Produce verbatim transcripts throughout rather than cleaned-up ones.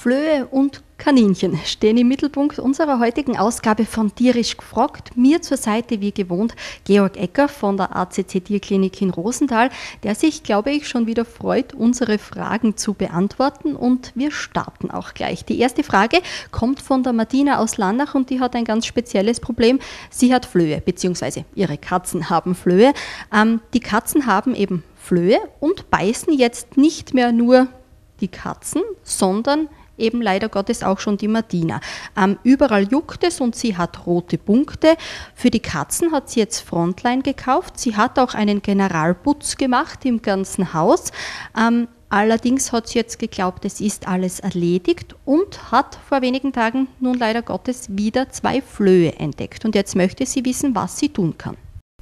Flöhe und Kaninchen stehen im Mittelpunkt unserer heutigen Ausgabe von Tierisch gefragt. Mir zur Seite wie gewohnt Georg Ecker von der A C C Tierklinik in Rosenthal, der sich, glaube ich, schon wieder freut, unsere Fragen zu beantworten. Und wir starten auch gleich. Die erste Frage kommt von der Martina aus Lannach und die hat ein ganz spezielles Problem. Sie hat Flöhe, beziehungsweise ihre Katzen haben Flöhe. Ähm, die Katzen haben eben Flöhe und beißen jetzt nicht mehr nur die Katzen, sondern eben leider Gottes auch schon die Martina. Ähm, überall juckt es und sie hat rote Punkte. Für die Katzen hat sie jetzt Frontline gekauft. Sie hat auch einen Generalputz gemacht im ganzen Haus. Ähm, allerdings hat sie jetzt geglaubt, es ist alles erledigt und hat vor wenigen Tagen nun leider Gottes wieder zwei Flöhe entdeckt. Und jetzt möchte sie wissen, was sie tun kann.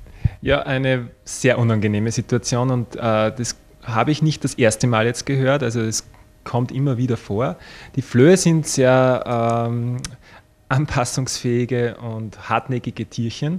Ja, eine sehr unangenehme Situation und äh, das habe ich nicht das erste Mal jetzt gehört. Also es kommt immer wieder vor. Die Flöhe sind sehr ähm, anpassungsfähige und hartnäckige Tierchen,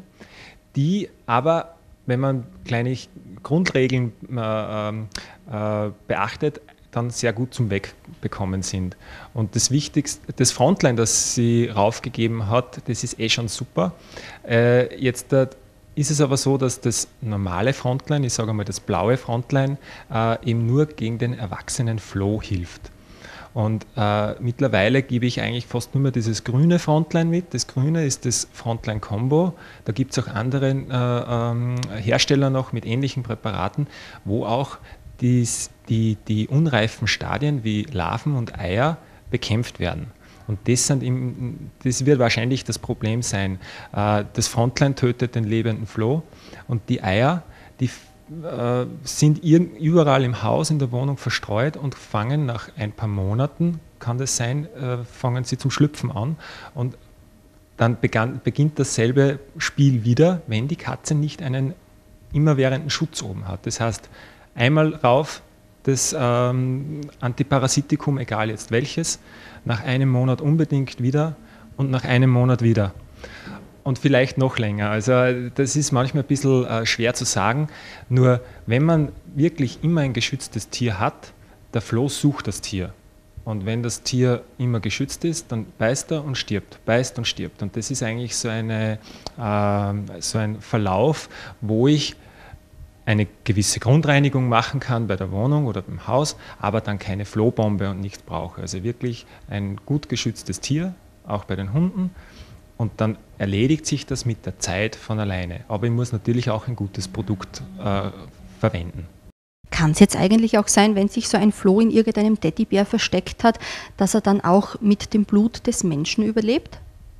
die aber, wenn man kleine Grundregeln äh, äh, beachtet, dann sehr gut zum Wegbekommen sind. Und das Wichtigste, das Frontline, das sie raufgegeben hat, das ist eh schon super. Äh, jetzt äh, ist es aber so, dass das normale Frontline, ich sage mal das blaue Frontline, äh, eben nur gegen den erwachsenen Floh hilft. Und äh, mittlerweile gebe ich eigentlich fast nur mehr dieses grüne Frontline mit. Das grüne ist das Frontline Combo. Da gibt es auch andere äh, ähm, Hersteller noch mit ähnlichen Präparaten, wo auch dies, die, die unreifen Stadien wie Larven und Eier bekämpft werden. Und das, sind im, das wird wahrscheinlich das Problem sein. Das Frontline tötet den lebenden Floh und die Eier, die äh, sind überall im Haus, in der Wohnung verstreut und fangen nach ein paar Monaten, kann das sein, äh, fangen sie zum Schlüpfen an. Und dann begann, beginnt dasselbe Spiel wieder, wenn die Katze nicht einen immerwährenden Schutz oben hat. Das heißt, einmal rauf, das ähm, Antiparasitikum, egal jetzt welches, nach einem Monat unbedingt wieder und nach einem Monat wieder. Und vielleicht noch länger. Also das ist manchmal ein bisschen äh, schwer zu sagen. Nur wenn man wirklich immer ein geschütztes Tier hat, der Floh sucht das Tier. Und wenn das Tier immer geschützt ist, dann beißt er und stirbt, beißt und stirbt. Und das ist eigentlich so, eine, äh, so ein Verlauf, wo ich eine gewisse Grundreinigung machen kann bei der Wohnung oder beim Haus, aber dann keine Flohbombe und nichts brauche. Also wirklich ein gut geschütztes Tier, auch bei den Hunden. Und dann erledigt sich das mit der Zeit von alleine. Aber ich muss natürlich auch ein gutes Produkt äh, verwenden. Kann es jetzt eigentlich auch sein, wenn sich so ein Floh in irgendeinem Teddybär versteckt hat, dass er dann auch mit dem Blut des Menschen überlebt?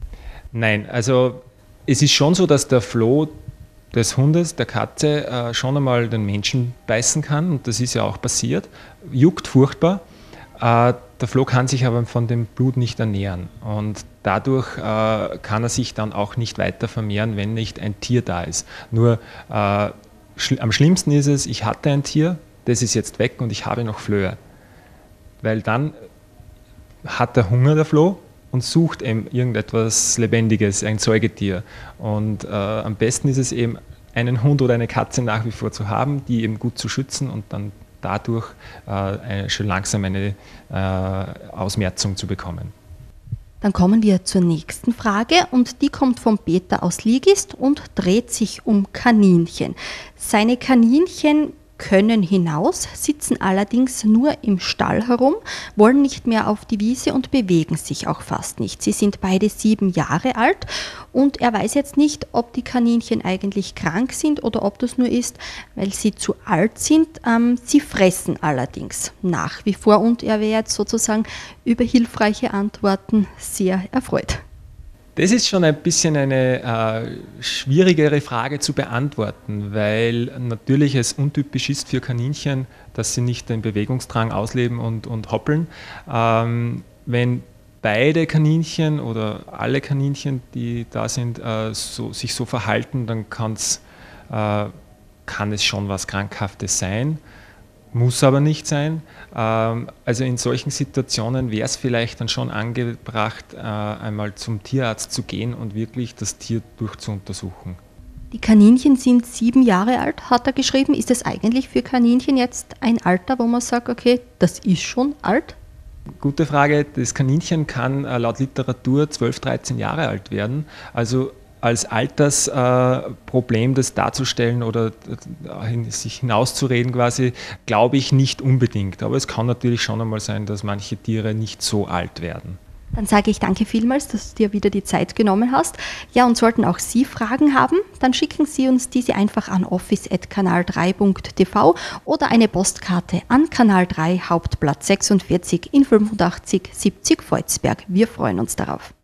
Nein, also es ist schon so, dass der Floh des Hundes, der Katze, äh, schon einmal den Menschen beißen kann und das ist ja auch passiert, juckt furchtbar. Äh, der Floh kann sich aber von dem Blut nicht ernähren und dadurch äh, kann er sich dann auch nicht weiter vermehren, wenn nicht ein Tier da ist. Nur äh, schl- am schlimmsten ist es, ich hatte ein Tier, das ist jetzt weg und ich habe noch Flöhe. Weil dann hat er Hunger, der Floh, und sucht eben irgendetwas Lebendiges, ein Säugetier. Und äh, am besten ist es eben, einen Hund oder eine Katze nach wie vor zu haben, die eben gut zu schützen und dann dadurch äh, eine, schon langsam eine äh, Ausmerzung zu bekommen. Dann kommen wir zur nächsten Frage und die kommt von Peter aus Ligist und dreht sich um Kaninchen. Seine Kaninchen können hinaus, sitzen allerdings nur im Stall herum, wollen nicht mehr auf die Wiese und bewegen sich auch fast nicht. Sie sind beide sieben Jahre alt und er weiß jetzt nicht, ob die Kaninchen eigentlich krank sind oder ob das nur ist, weil sie zu alt sind. Ähm, sie fressen allerdings nach wie vor und er wäre jetzt sozusagen über hilfreiche Antworten sehr erfreut. Das ist schon ein bisschen eine äh, schwierigere Frage zu beantworten, weil natürlich es untypisch ist für Kaninchen, dass sie nicht den Bewegungsdrang ausleben und, und hoppeln. Ähm, wenn beide Kaninchen oder alle Kaninchen, die da sind, äh, so, sich so verhalten, dann kann's, äh, kann es schon was Krankhaftes sein. Muss aber nicht sein. Also in solchen Situationen wäre es vielleicht dann schon angebracht, einmal zum Tierarzt zu gehen und wirklich das Tier durchzuuntersuchen. Die Kaninchen sind sieben Jahre alt, hat er geschrieben. Ist es eigentlich für Kaninchen jetzt ein Alter, wo man sagt, okay, das ist schon alt? Gute Frage. Das Kaninchen kann äh, laut Literatur zwölf, dreizehn Jahre alt werden. Also als Altersproblem äh, das darzustellen oder äh, sich hinauszureden quasi, glaube ich nicht unbedingt. Aber es kann natürlich schon einmal sein, dass manche Tiere nicht so alt werden. Dann sage ich danke vielmals, dass du dir wieder die Zeit genommen hast. Ja, und sollten auch Sie Fragen haben, dann schicken Sie uns diese einfach an office at kanal drei punkt t v oder eine Postkarte an Kanal drei Hauptplatz sechsundvierzig in fünfundachtzig siebzig Volzberg. Wir freuen uns darauf.